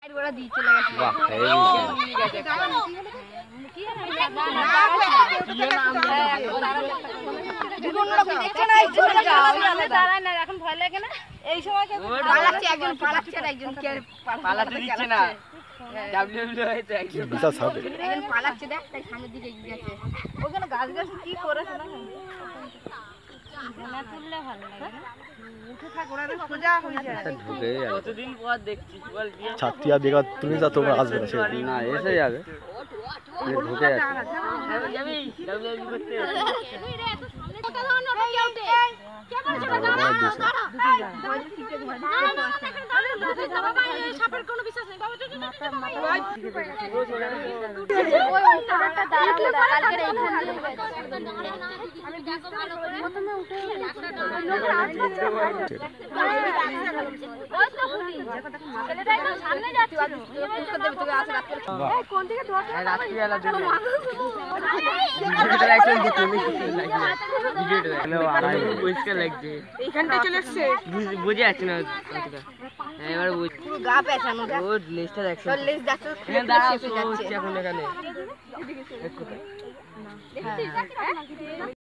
এখন ভয় লাগে না এই সময় ছাত্রীরা বেকার তুমি যা তোমরা আসবে না এসে যাবে ঢুকে বুঝে যাচ্ছে না এবার পুরো গা পেছানো ওর লেজটা দেখছো লেজ যাচ্ছে এখন এখানে